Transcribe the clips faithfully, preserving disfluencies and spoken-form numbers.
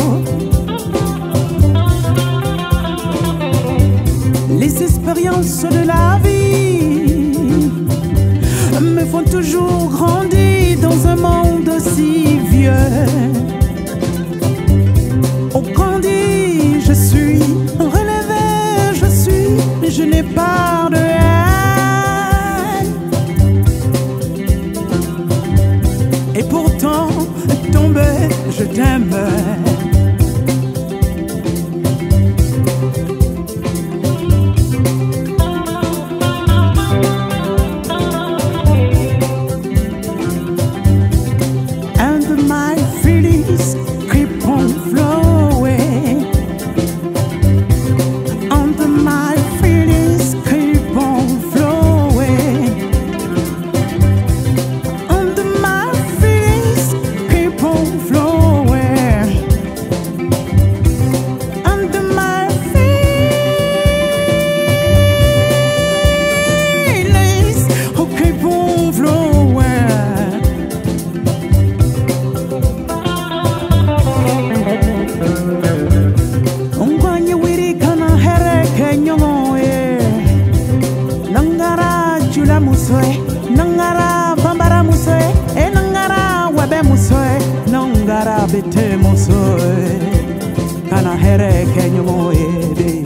Les expériences de la vie me font toujours grandir dans un monde si vieux. Au grandi, je suis relevé, je suis, je n'ai pas de haine. Et pourtant, tombé, je t'aime. Nangara bambara musoe, e nangara wabe musoe, nangara bete musoe, kana here kenyo moede.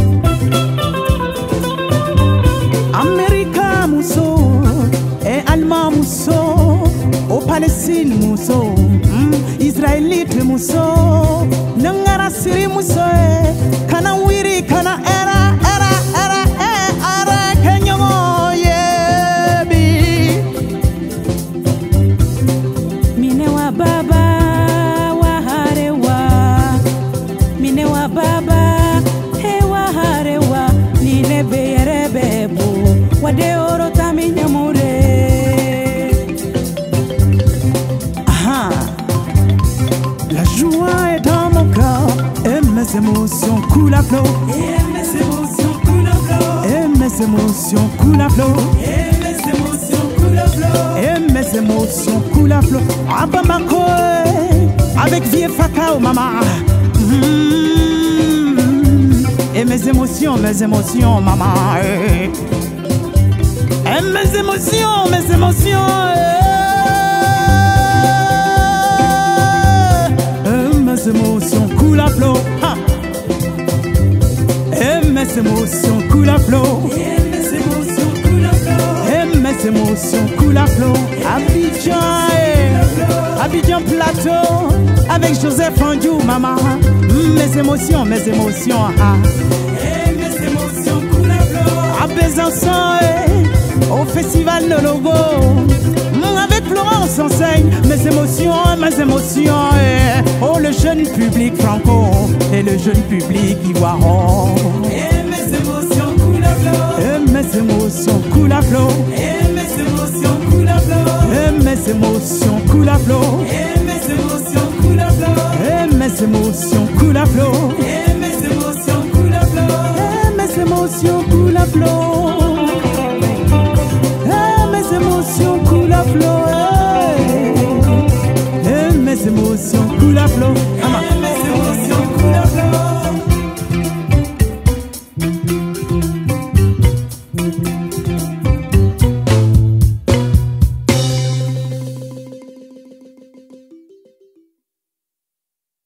Amerika muso, e Alma muso, o Palestine muso, mm, Israelite muso, nangara siri musoe, kana wiri kana era era era e ara kenyo moede. La joie est dans mon cœur et mes émotions coulent à flot. Et mes émotions coulent à flot. Et mes émotions coulent à flot. Et mes émotions coulent à flot. Et mes émotions coulent à flot. Abamako avec vieux Fakao maman. Mmh. Et mes émotions, mes émotions maman. Et mes émotions, mes émotions. Et mes émotions coulent à flot. Et mes émotions coulent à flot. Et mes émotions coulent à flot. Et mes émotions coulent à flot. Abidjan, eh, Abidjan Plateau, avec Joseph Andiou, maman. Mes émotions, mes émotions. Ah. Et mes émotions coulent à flot. À Besançon, eh, au festival de Logo. Avec Florence enseigne mes émotions, mes émotions. Eh. Oh, le jeune public franco et le jeune public ivoiron. Et mes émotions coulent à flot. Et mes émotions coulent à flot. Et mes émotions coulent à flot. Et mes émotions coulent à flot. Et mes émotions coulent à flot. Et mes émotions coulent à flot.